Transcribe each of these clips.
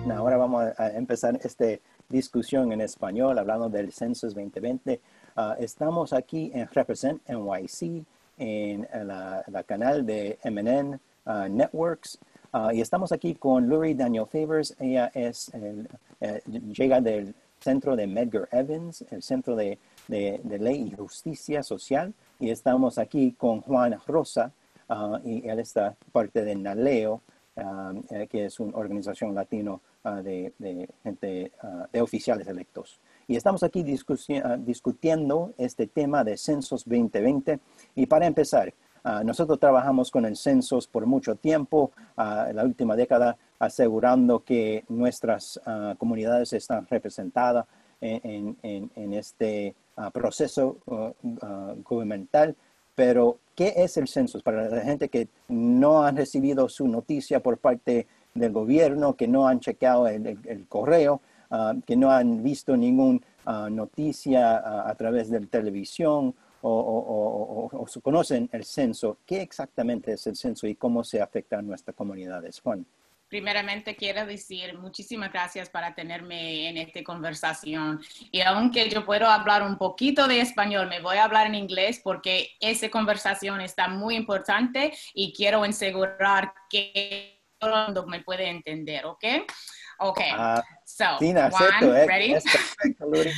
Ahora vamos a empezar esta discusión en español, hablando del Census 2020. Estamos aquí en Represent NYC, en la canal de MNN Networks. Y estamos aquí con Lori Daniel Favors. Ella llega del Centro de Medgar Evers, el Centro de Ley y Justicia Social. Y estamos aquí con Juan Rosa, y él está parte de NALEO, que es una organización latino de gente, de oficiales electos. Y estamos aquí discutiendo este tema de Census 2020. Y para empezar, nosotros trabajamos con el Census por mucho tiempo, en la última década, asegurando que nuestras comunidades están representadas en este proceso gubernamental. Pero, ¿qué es el Census? Para la gente que no han recibido su noticia por parte del gobierno, que no han checado el correo, que no han visto ninguna noticia a través de la televisión o conocen el censo. ¿Qué exactamente es el censo y cómo se afecta a nuestras comunidades? Juan. Primeramente quiero decir muchísimas gracias para tenerme en esta conversación. Y aunque yo puedo hablar un poquito de español, me voy a hablar en inglés porque esa conversación está muy importante y quiero asegurar que todo el mundo me puede entender, ¿ok? Ok, so, acepto, Juan, ready? Es perfecto, Lori.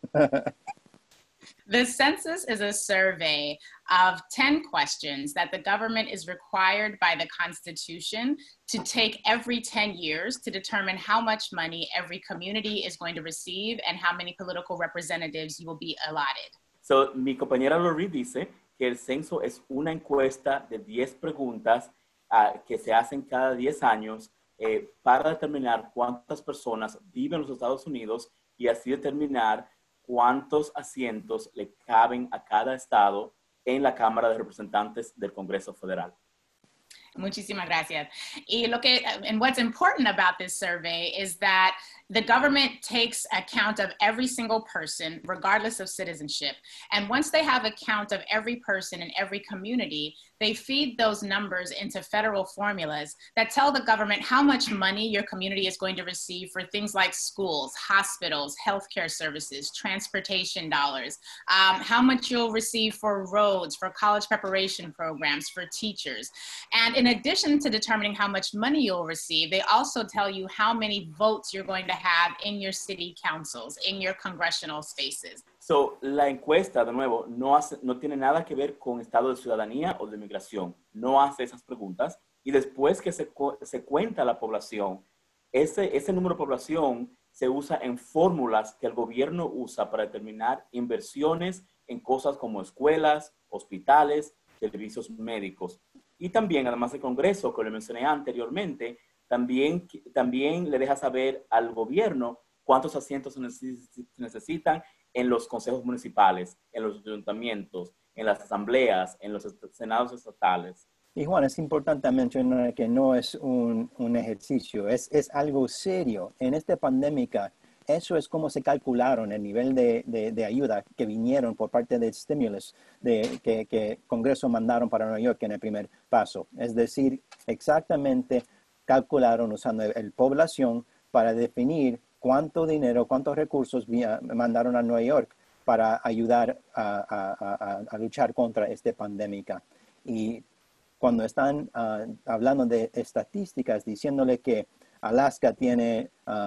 The census is a survey of 10 questions that the government is required by the Constitution to take every 10 years to determine how much money every community is going to receive and how many political representatives you will be allotted. So, mi compañera Lori dice que el censo es una encuesta de 10 preguntas que se hacen cada 10 años para determinar cuántas personas viven en los Estados Unidos y así determinar cuántos asientos le caben a cada estado en la Cámara de Representantes del Congreso Federal. Muchísimas gracias. And what's important about this survey is that the government takes account of every single person, regardless of citizenship. And once they have a count of every person in every community, they feed those numbers into federal formulas that tell the government how much money your community is going to receive for things like schools, hospitals, healthcare services, transportation dollars, how much you'll receive for roads, for college preparation programs, for teachers. And in addition to determining how much money you'll receive, they also tell you how many votes you're going to have in your city councils, in your congressional spaces. So, la encuesta, de nuevo, no tiene nada que ver con estado de ciudadanía o de migración. No hace esas preguntas. Y después que se cuenta la población, ese número de población se usa en fórmulas que el gobierno usa para determinar inversiones en cosas como escuelas, hospitales, servicios médicos. Y también, además del Congreso, que lo mencioné anteriormente, también le deja saber al gobierno cuántos asientos se necesitan en los consejos municipales, en los ayuntamientos, en las asambleas, en los senados estatales. Y Juan, es importante mencionar que no es un ejercicio, es algo serio. En esta pandemia, eso es como se calcularon el nivel de ayuda que vinieron por parte del stimulus que Congreso mandaron para Nueva York en el primer paso. Es decir, exactamente calcularon usando la población para definir cuánto dinero, cuántos recursos mandaron a Nueva York para ayudar a luchar contra esta pandemia. Y cuando están hablando de estadísticas, diciéndole que Alaska tiene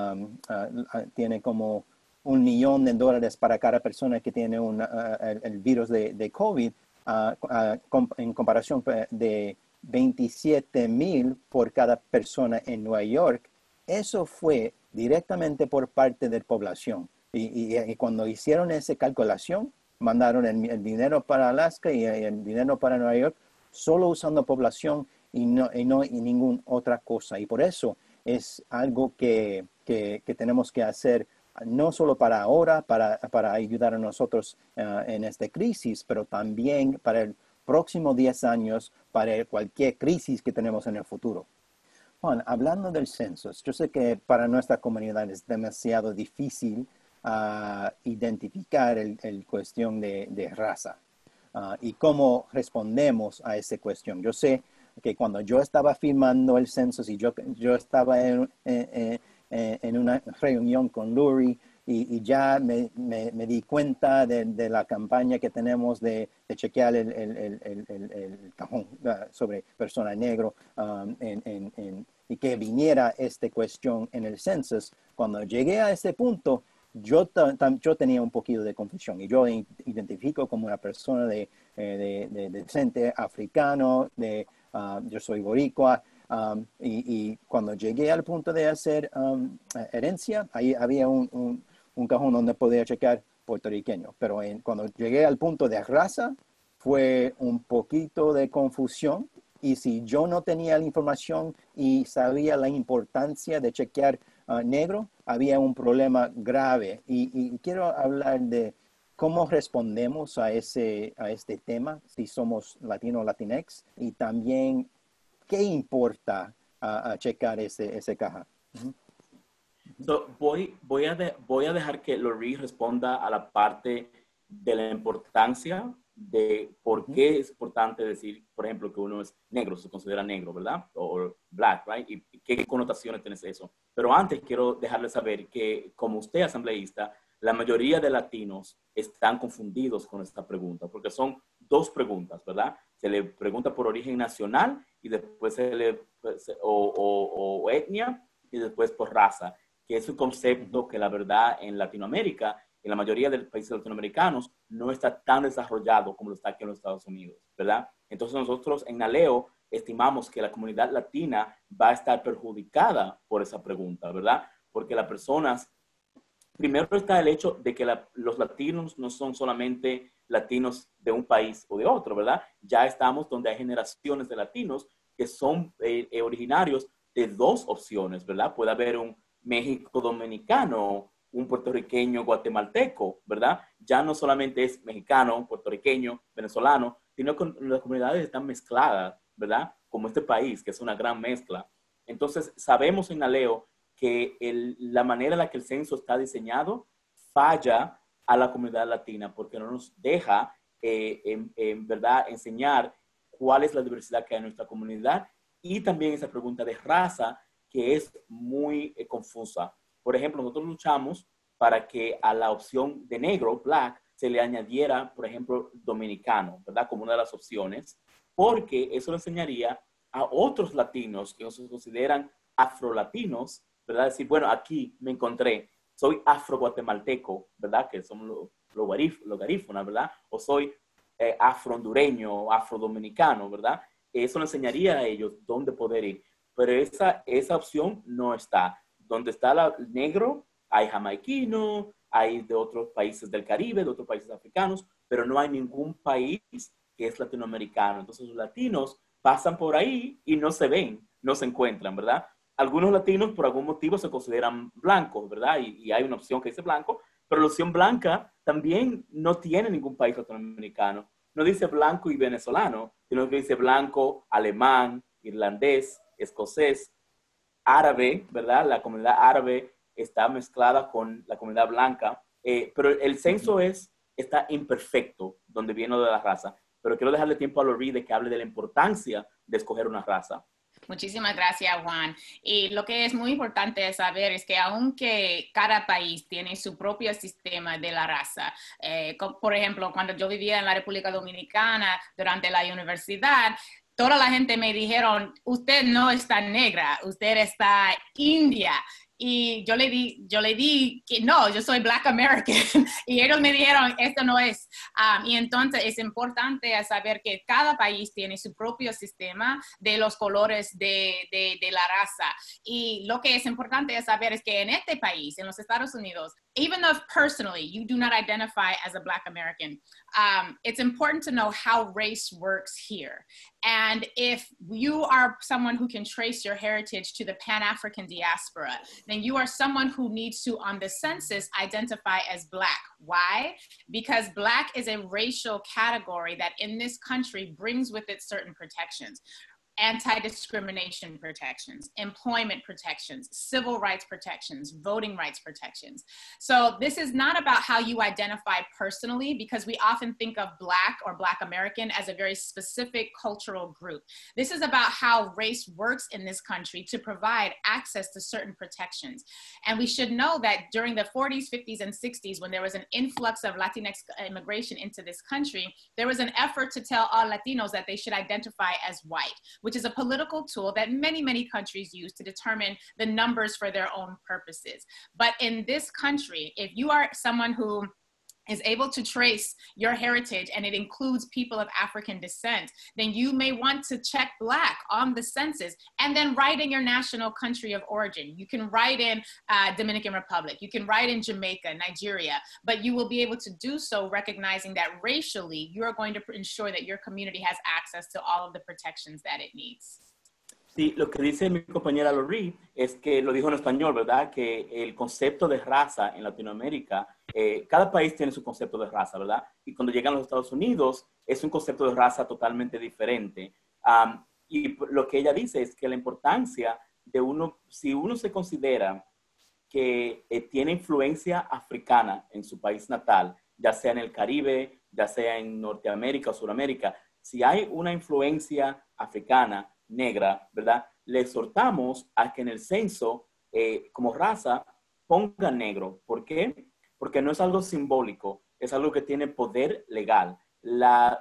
como $1 million para cada persona que tiene el virus de COVID, en comparación de 27,000 por cada persona en Nueva York. Eso fue directamente por parte de la población. Y cuando hicieron esa calculación, mandaron el dinero para Alaska y el dinero para Nueva York, solo usando población y ninguna otra cosa. Y por eso es algo que tenemos que hacer, no solo para ahora, para ayudar a nosotros en esta crisis, pero también para el próximo 10 años, para cualquier crisis que tenemos en el futuro. Juan, hablando del censo, yo sé que para nuestra comunidad es demasiado difícil identificar el cuestión de raza y cómo respondemos a esa cuestión. Yo sé que cuando yo estaba firmando el censo y yo estaba en una reunión con Lurie y ya me di cuenta de la campaña que tenemos de chequear el cajón sobre persona negro y que viniera esta cuestión en el census. Cuando llegué a este punto, yo tenía un poquito de confusión y yo identifico como una persona de descendiente africano, yo soy boricua, y cuando llegué al punto de hacer herencia, ahí había un cajón donde podía checar puertorriqueño, pero cuando llegué al punto de raza, fue un poquito de confusión, y si yo no tenía la información y sabía la importancia de chequear negro, había un problema grave. Y quiero hablar de cómo respondemos a este tema, si somos latino o latinex, y también qué importa a checar ese caja. So, voy a dejar que Lurie responda a la parte de la importancia de por qué es importante decir, por ejemplo, que uno es negro, se considera negro, ¿verdad? O black, right? Y qué connotaciones tiene eso. Pero antes quiero dejarles saber que, como usted, asambleísta, la mayoría de latinos están confundidos con esta pregunta, porque son dos preguntas, ¿verdad? Se le pregunta por origen nacional y después o etnia y después por raza, que es un concepto que la verdad en Latinoamérica, en la mayoría de los países latinoamericanos, no está tan desarrollado como lo está aquí en los Estados Unidos, ¿verdad? Entonces nosotros en NALEO estimamos que la comunidad latina va a estar perjudicada por esa pregunta, ¿verdad? Porque las personas, primero está el hecho de que los latinos no son solamente latinos de un país o de otro, ¿verdad? Ya estamos donde hay generaciones de latinos que son originarios de dos opciones, ¿verdad? Puede haber un México dominicano, un puertorriqueño guatemalteco, ¿verdad? Ya no solamente es mexicano, puertorriqueño, venezolano, sino que las comunidades están mezcladas, ¿verdad? Como este país, que es una gran mezcla. Entonces, sabemos en NALEO que la manera en la que el censo está diseñado falla a la comunidad latina porque no nos deja, en verdad, enseñar cuál es la diversidad que hay en nuestra comunidad y también esa pregunta de raza que es muy confusa. Por ejemplo, nosotros luchamos para que a la opción de negro, black, se le añadiera, por ejemplo, dominicano, ¿verdad? Como una de las opciones, porque eso le enseñaría a otros latinos que no se consideran afrolatinos, ¿verdad? Decir, bueno, aquí me encontré, soy afro-guatemalteco, ¿verdad? Que somos los garífunas, ¿verdad? O soy afro-hondureño, afro-dominicano, ¿verdad? Eso le enseñaría a ellos dónde poder ir. Pero esa opción no está. Donde está el negro, hay jamaiquino, hay de otros países del Caribe, de otros países africanos, pero no hay ningún país que es latinoamericano. Entonces los latinos pasan por ahí y no se ven, no se encuentran, ¿verdad? Algunos latinos por algún motivo se consideran blancos, ¿verdad? Y hay una opción que dice blanco, pero la opción blanca también no tiene ningún país latinoamericano. No dice blanco y venezolano, sino que dice blanco, alemán, irlandés, escocés, árabe, ¿verdad? La comunidad árabe está mezclada con la comunidad blanca, pero el censo está imperfecto, donde viene de la raza. Pero quiero dejarle tiempo a Lurie de que hable de la importancia de escoger una raza. Muchísimas gracias, Juan. Y lo que es muy importante saber es que aunque cada país tiene su propio sistema de la raza, por ejemplo, cuando yo vivía en la República Dominicana durante la universidad, toda la gente me dijeron, usted no está negra, usted está india. Y yo le di que no, yo soy Black American. Y ellos me dijeron, esto no es. Y entonces es importante saber que cada país tiene su propio sistema de los colores de la raza. Y lo que es importante saber es que en este país, en los Estados Unidos, even though personally you do not identify as a Black American, it's important to know how race works here. And if you are someone who can trace your heritage to the Pan-African diaspora, then you are someone who needs to, on the census, identify as Black. Why? Because Black is a racial category that in this country brings with it certain protections. anti-discrimination protections, employment protections, civil rights protections, voting rights protections. So this is not about how you identify personally, because we often think of Black or Black American as a very specific cultural group. This is about how race works in this country to provide access to certain protections. And we should know that during the 40s, 50s, and 60s, when there was an influx of Latinx immigration into this country, there was an effort to tell all Latinos that they should identify as white, which is a political tool that many, many countries use to determine the numbers for their own purposes. But in this country, if you are someone who is able to trace your heritage and it includes people of African descent, then you may want to check Black on the census and then write in your national country of origin. You can write in Dominican Republic, you can write in Jamaica, Nigeria, but you will be able to do so recognizing that racially, you are going to ensure that your community has access to all of the protections that it needs. Sí, lo que dice mi compañera Lori es que lo dijo en español, ¿verdad? Que el concepto de raza en Latinoamérica, cada país tiene su concepto de raza, ¿verdad? Y cuando llegan a los Estados Unidos, es un concepto de raza totalmente diferente. Y lo que ella dice es que la importancia de uno, si uno se considera que tiene influencia africana en su país natal, ya sea en el Caribe, ya sea en Norteamérica o Suramérica, si hay una influencia africana, negra, ¿verdad? Le exhortamos a que en el censo, como raza, pongan negro. ¿Por qué? Porque no es algo simbólico, es algo que tiene poder legal. La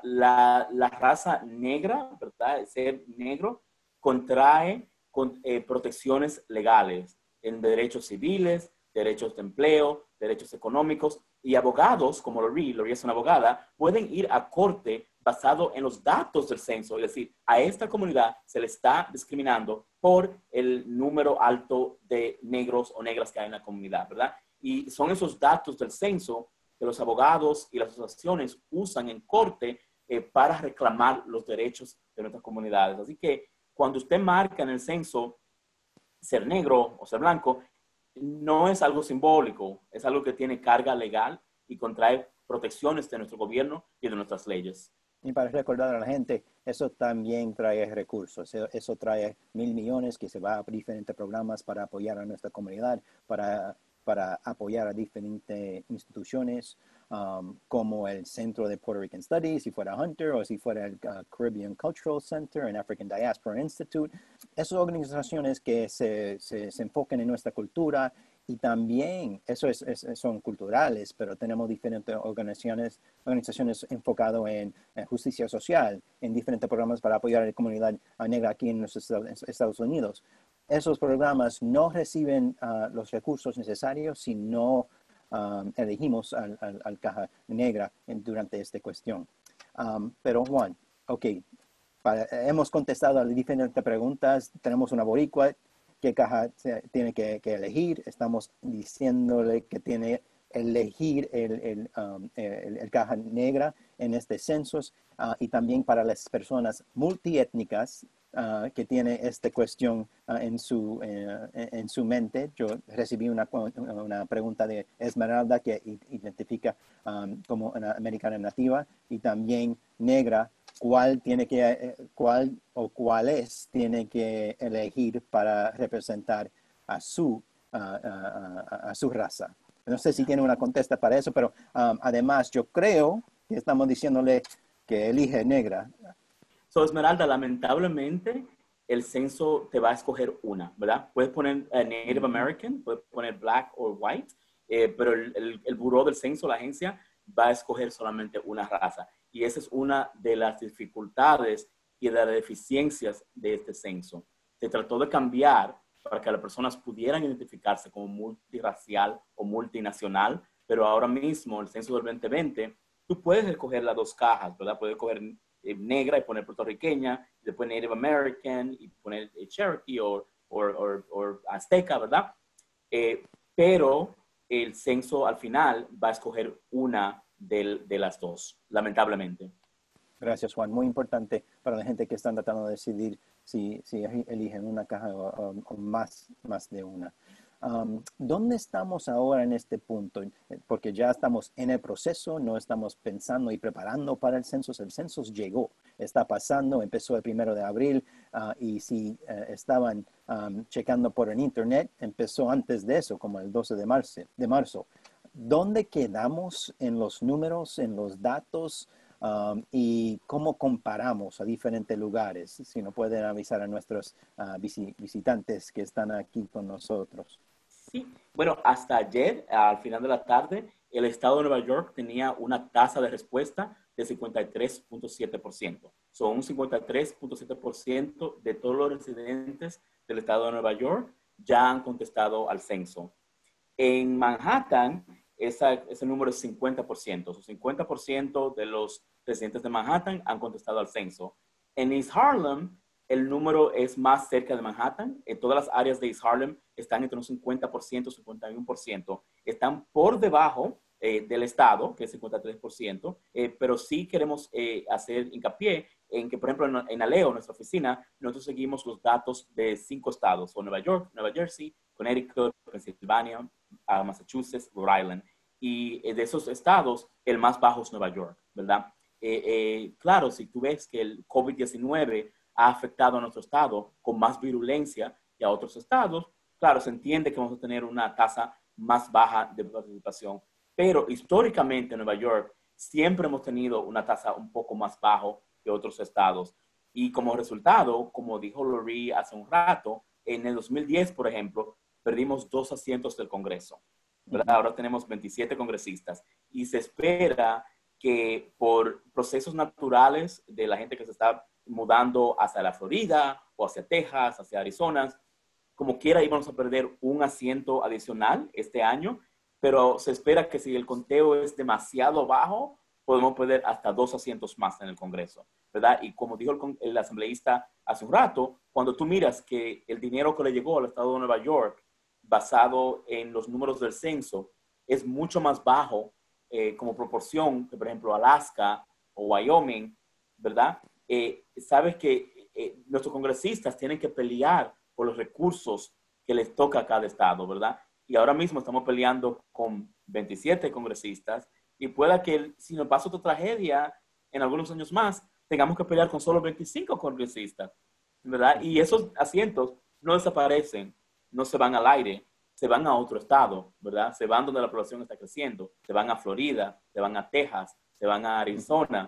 raza negra, ¿verdad? Ser negro, contrae protecciones legales en derechos civiles, derechos de empleo, derechos económicos, y abogados, como Lori es una abogada, pueden ir a corte basado en los datos del censo, es decir, a esta comunidad se le está discriminando por el número alto de negros o negras que hay en la comunidad, ¿verdad? Y son esos datos del censo que los abogados y las asociaciones usan en corte para reclamar los derechos de nuestras comunidades. Así que cuando usted marca en el censo ser negro o ser blanco, no es algo simbólico, es algo que tiene carga legal y contrae protecciones de nuestro gobierno y de nuestras leyes. Y para recordar a la gente, eso también trae recursos, eso trae 1,000 millones que se va a diferentes programas para apoyar a nuestra comunidad, para apoyar a diferentes instituciones como el Centro de Puerto Rican Studies, si fuera Hunter, o si fuera el Caribbean Cultural Center, el African Diaspora Institute. Esas organizaciones que se enfocan en nuestra cultura. Y también, son culturales, pero tenemos diferentes organizaciones enfocadas en justicia social, en diferentes programas para apoyar a la comunidad negra aquí en los Estados Unidos. Esos programas no reciben los recursos necesarios si no elegimos al caja negra durante esta cuestión. Pero Juan, ok, hemos contestado a diferentes preguntas, tenemos una boricua. ¿Qué caja tiene que elegir? Estamos diciéndole que tiene que elegir el caja negra en este censo y también para las personas multiétnicas que tiene esta cuestión en su mente. Yo recibí una pregunta de Esmeralda que identifica como una americana nativa y también negra. ¿Cuáles tiene que elegir para representar a su raza? No sé si tiene una contesta para eso, pero además yo creo que estamos diciéndole que elige negra. Esmeralda, lamentablemente el censo te va a escoger una, ¿verdad? Puedes poner Native American, puedes poner Black o White, pero el buró del censo, la agencia, va a escoger solamente una raza. Y esa es una de las dificultades y de las deficiencias de este censo. Se trató de cambiar para que las personas pudieran identificarse como multirracial o multinacional, pero ahora mismo, el censo del 2020, tú puedes escoger las dos cajas, ¿verdad? Puedes escoger negra y poner puertorriqueña, y después Native American y poner Cherokee o Azteca, ¿verdad? Pero el censo al final va a escoger una de las dos, lamentablemente. Gracias, Juan. Muy importante para la gente que están tratando de decidir si eligen una caja o más de una. ¿Dónde estamos ahora en este punto? Porque ya estamos en el proceso, no estamos pensando y preparando para el censo. El censo llegó, está pasando, empezó el 1 de abril y si estaban checando por el internet, empezó antes de eso, como el 12 de marzo. ¿Dónde quedamos en los números, en los datos? Y cómo comparamos a diferentes lugares, si no pueden avisar a nuestros visitantes que están aquí con nosotros. Sí, bueno, hasta ayer, al final de la tarde, el estado de Nueva York tenía una tasa de respuesta de 53.7%. Son un 53.7% de todos los residentes del estado de Nueva York ya han contestado al censo. En Manhattan, ese número es 50%. O 50% de los residentes de Manhattan han contestado al censo. En East Harlem, el número es más cerca de Manhattan. En todas las áreas de East Harlem están entre un 50% y 51%. Están por debajo del estado, que es 53%, pero sí queremos hacer hincapié en que, por ejemplo, en Aleo, nuestra oficina, nosotros seguimos los datos de 5 estados, o Nueva York, Nueva Jersey, Connecticut, Pennsylvania, Massachusetts, Rhode Island. Y de esos estados, el más bajo es Nueva York, ¿verdad? Claro, si tú ves que el COVID-19 ha afectado a nuestro estado con más virulencia que a otros estados, claro, se entiende que vamos a tener una tasa más baja de participación, pero históricamente en Nueva York siempre hemos tenido una tasa un poco más baja que otros estados. Y como resultado, como dijo Lori hace un rato, en el 2010, por ejemplo, perdimos 2 asientos del Congreso, ¿verdad? Ahora tenemos 27 congresistas y se espera que por procesos naturales de la gente que se está mudando hacia la Florida o hacia Texas, hacia Arizona, como quiera íbamos a perder un asiento adicional este año, pero se espera que si el conteo es demasiado bajo, podemos perder hasta 2 asientos más en el Congreso, ¿verdad? Y como dijo el asambleísta hace un rato, cuando tú miras que el dinero que le llegó al estado de Nueva York, basado en los números del censo, es mucho más bajo como proporción que, por ejemplo, Alaska o Wyoming, ¿verdad? Sabes que nuestros congresistas tienen que pelear por los recursos que les toca a cada estado, ¿verdad? Y ahora mismo estamos peleando con 27 congresistas y pueda que si nos pasa otra tragedia en algunos años más, tengamos que pelear con solo 25 congresistas, ¿verdad? Y esos asientos no desaparecen, no se van al aire, se van a otro estado, ¿verdad? Se van donde la población está creciendo, se van a Florida, se van a Texas, se van a Arizona,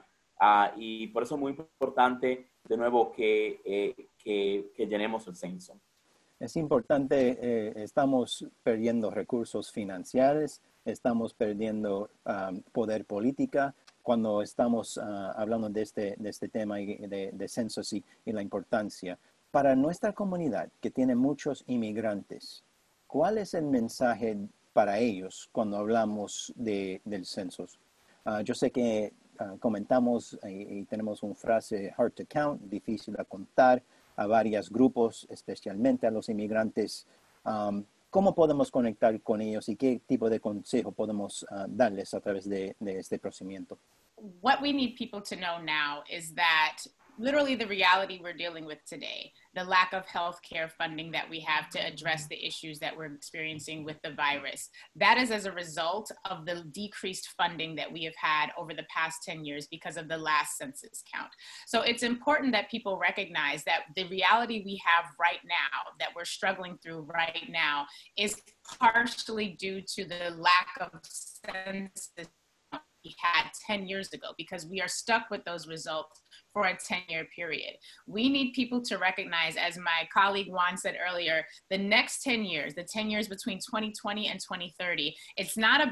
y por eso es muy importante, de nuevo, que llenemos el censo. Es importante, estamos perdiendo recursos financieros, estamos perdiendo poder política cuando estamos hablando de este tema de censos y la importancia. Para nuestra comunidad, que tiene muchos inmigrantes, ¿cuál es el mensaje para ellos cuando hablamos del censo? Yo sé que comentamos y tenemos una frase, hard to count, difícil de contar, a varios grupos, especialmente a los inmigrantes. ¿Cómo podemos conectar con ellos y qué tipo de consejo podemos darles a través de este procedimiento? What we need people to know now is that literally the reality we're dealing with today, the lack of healthcare funding that we have to address the issues that we're experiencing with the virus, that is as a result of the decreased funding that we have had over the past 10 years because of the last census count. So it's important that people recognize that the reality we have right now, that we're struggling through right now, is partially due to the lack of census we had 10 years ago, because we are stuck with those results for a 10-year period. We need people to recognize, as my colleague Juan said earlier, the next 10 years, the 10 years between 2020 and 2030, it's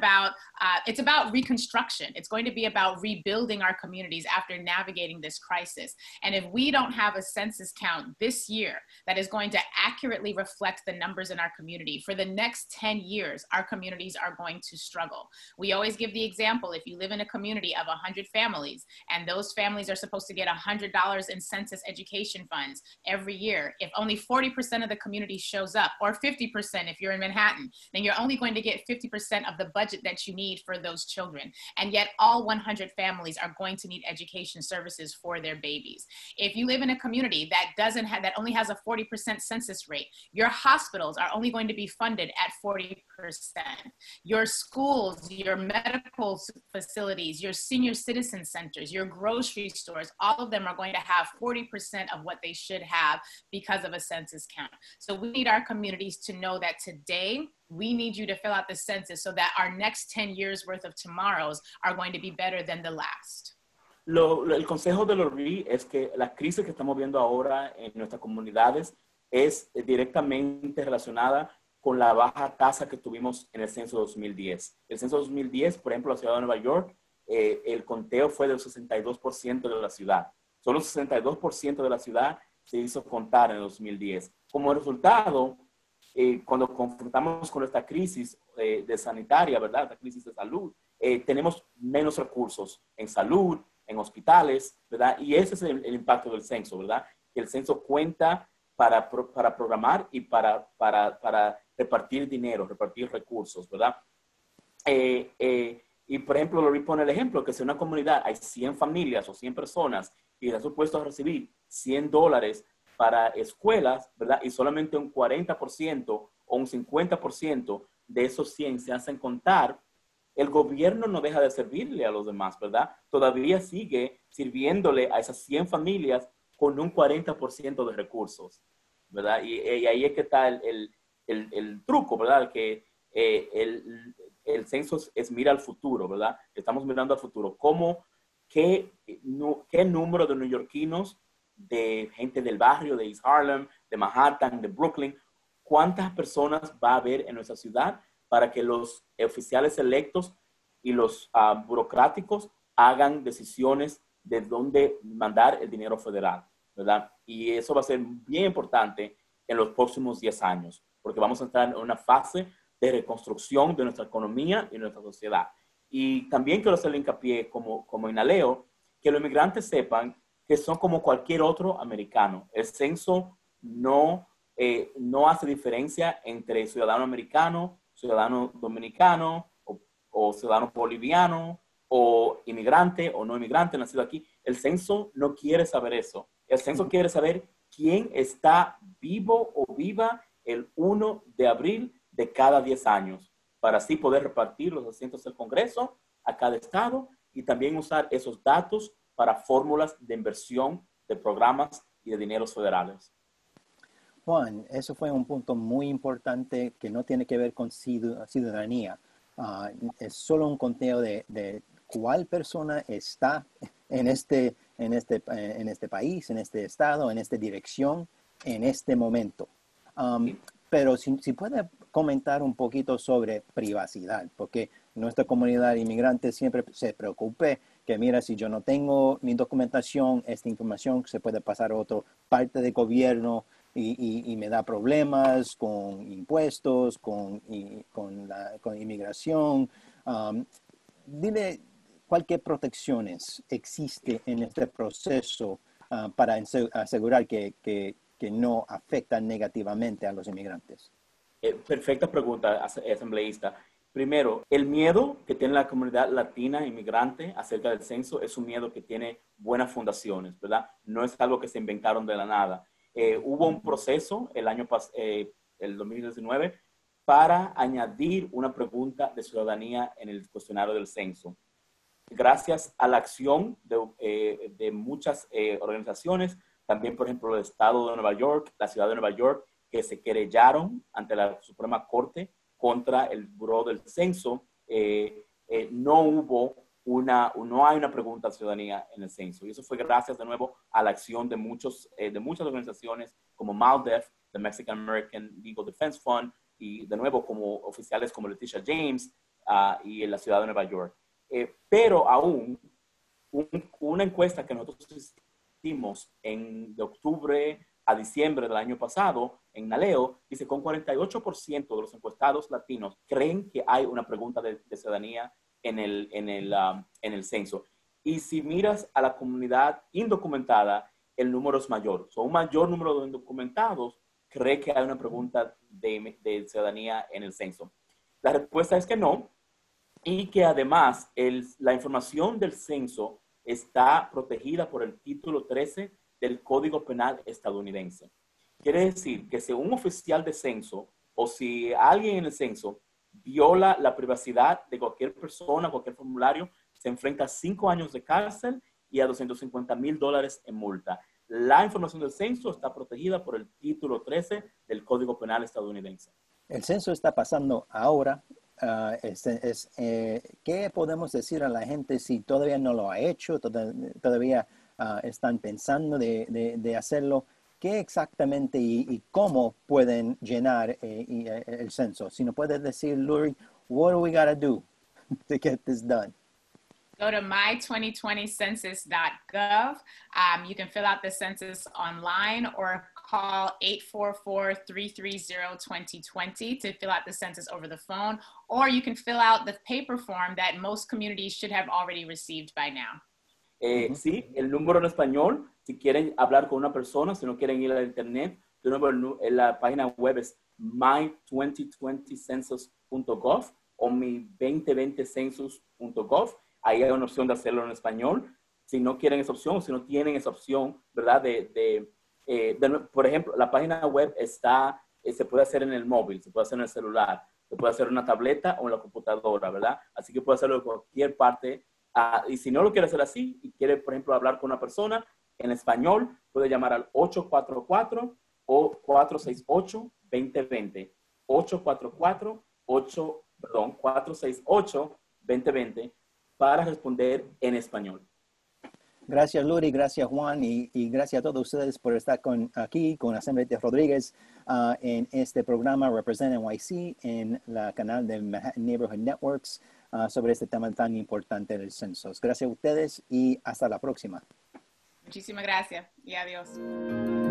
about reconstruction. It's going to be about rebuilding our communities after navigating this crisis. And if we don't have a census count this year that is going to accurately reflect the numbers in our community, for the next 10 years, our communities are going to struggle. We always give the example, if you live in a community of 100 families and those families are supposed to get $100 in census education funds every year. If only 40% of the community shows up, or 50% if you're in Manhattan, then you're only going to get 50% of the budget that you need for those children. And yet all 100 families are going to need education services for their babies. If you live in a community that that only has a 40% census rate, your hospitals are only going to be funded at 40%. Your schools, your medical facilities, your senior citizen centers, your grocery stores, all of them are going to have 40% of what they should have because of a census count. So we need our communities to know that today we need you to fill out the census so that our next 10 years worth of tomorrows are going to be better than the last. El consejo de Lori es que la crisis que estamos viendo ahora en nuestras comunidades es directamente relacionada con la baja tasa que tuvimos en el censo 2010. El censo 2010, por ejemplo, la ciudad de Nueva York, el conteo fue del 62% de la ciudad. Solo el 62% de la ciudad se hizo contar en el 2010. Como resultado, cuando confrontamos con esta crisis de sanitaria, ¿verdad? Esta crisis de salud, tenemos menos recursos en salud, en hospitales, ¿verdad? Y ese es el impacto del censo, ¿verdad? Que el censo cuenta para programar y para repartir dinero, repartir recursos, ¿verdad? Y por ejemplo, Lori pone el ejemplo que si en una comunidad hay 100 familias o 100 personas y están supuestos a recibir $100 para escuelas, ¿verdad? Y solamente un 40% o un 50% de esos 100 se hacen contar, el gobierno no deja de servirle a los demás, ¿verdad? Todavía sigue sirviéndole a esas 100 familias con un 40% de recursos, ¿verdad? Y ahí es que está el truco, ¿verdad? Que el censo es mira al futuro, ¿verdad? Estamos mirando al futuro. ¿Qué número de neoyorquinos, de gente del barrio, de East Harlem, de Manhattan, de Brooklyn, cuántas personas va a haber en nuestra ciudad para que los oficiales electos y los burocráticos hagan decisiones de dónde mandar el dinero federal, ¿verdad? Y eso va a ser bien importante en los próximos 10 años, porque vamos a entrar en una fase de reconstrucción de nuestra economía y nuestra sociedad. Y también quiero hacerle hincapié, como inaleo, que los inmigrantes sepan que son como cualquier otro americano. El censo no hace diferencia entre ciudadano americano, ciudadano dominicano o ciudadano boliviano o inmigrante o no inmigrante nacido aquí. El censo no quiere saber eso. El censo quiere saber quién está vivo o viva el 1 de abril de cada 10 años, para así poder repartir los asientos del Congreso a cada estado y también usar esos datos para fórmulas de inversión de programas y de dineros federales. Juan, eso fue un punto muy importante que no tiene que ver con ciudadanía. Es solo un conteo de cuál persona está en este país, en este estado, en esta dirección, en este momento. Pero si puede comentar un poquito sobre privacidad, porque nuestra comunidad inmigrante siempre se preocupe que mira, si yo no tengo mi documentación, esta información se puede pasar a otra parte del gobierno y me da problemas con impuestos, con inmigración. Dile cualquier protecciones existe en este proceso para asegurar que no afectan negativamente a los inmigrantes. Perfecta pregunta, asambleísta. Primero, el miedo que tiene la comunidad latina inmigrante acerca del censo es un miedo que tiene buenas fundaciones, ¿verdad? No es algo que se inventaron de la nada. Hubo un proceso el 2019 para añadir una pregunta de ciudadanía en el cuestionario del censo. Gracias a la acción de muchas organizaciones, también, por ejemplo, el Estado de Nueva York, la Ciudad de Nueva York, que se querellaron ante la Suprema Corte contra el Buró del Censo, no hay una pregunta de ciudadanía en el censo. Y eso fue gracias de nuevo a la acción de muchas organizaciones como MALDEF, the Mexican American Legal Defense Fund, y de nuevo como oficiales como Leticia James y en la Ciudad de Nueva York. Pero aún una encuesta que nosotros hicimos de octubre a diciembre del año pasado en Naleo, dice con 48% de los encuestados latinos creen que hay una pregunta de ciudadanía en el censo. Y si miras a la comunidad indocumentada, el número es mayor. Un mayor número de indocumentados cree que hay una pregunta de ciudadanía en el censo. La respuesta es que no, y que además la información del censo está protegida por el título 13 del Código Penal estadounidense. Quiere decir que si un oficial de censo o si alguien en el censo viola la privacidad de cualquier persona, cualquier formulario, se enfrenta a 5 años de cárcel y a $250,000 en multa. La información del censo está protegida por el título 13 del Código Penal estadounidense. El censo está pasando ahora. ¿Qué podemos decir a la gente si todavía no lo ha hecho, todavía están pensando de hacerlo? ¿Qué exactamente y cómo pueden llenar el censo? Si nos puedes decir, Luri, what do we got to do to get this done? Go to my2020census.gov. You can fill out the census online or call 844-330-2020 to fill out the census over the phone, or you can fill out the paper form that most communities should have already received by now. Sí, el número en español, si quieren hablar con una persona, si no quieren ir a internet, de nuevo la página web es my2020census.gov o mi2020census.gov. Ahí hay una opción de hacerlo en español. Si no quieren esa opción, si no tienen esa opción, ¿verdad? Por ejemplo, la página web se puede hacer en el móvil, se puede hacer en el celular, se puede hacer en una tableta o en la computadora, ¿verdad? Así que puede hacerlo en cualquier parte. Y si no lo quiere hacer así y quiere, por ejemplo, hablar con una persona en español, puede llamar al 844 o 468-2020. 468-2020 para responder en español. Gracias, Luri, gracias, Juan, y gracias a todos ustedes por estar aquí con Asamblea de Rodríguez en este programa Represent NYC en la canal de Manhattan Neighborhood Networks sobre este tema tan importante del censo. Gracias a ustedes y hasta la próxima. Muchísimas gracias y adiós.